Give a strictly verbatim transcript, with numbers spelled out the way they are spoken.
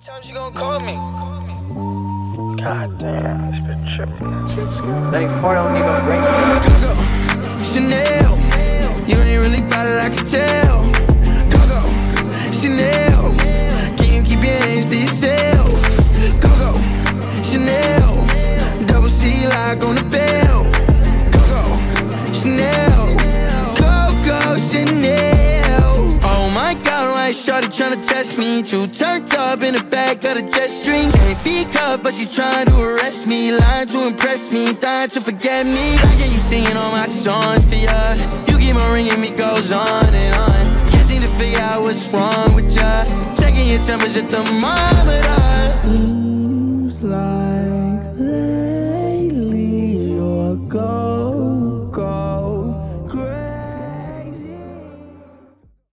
Times you gonna call me? God damn, it's been tripping. thirty-four don't need no brakes. Coco, Chanel, you ain't really bout it, I can tell. Coco, Chanel, can you keep your hands to yourself? Coco, Chanel, double C lock on the bell. Coco, Chanel, Coco, Chanel. Oh my God, why is shorty tryna test me? Too turned up in the back of the jet stream. Can't be cuffed, but she trying to arrest me. Lying to impress me, dying to forget me. I get you singing all my songs for ya. You keep on ringing me, goes on and on. Can't seem to figure out what's wrong with ya. Checking your temperature, thermometer.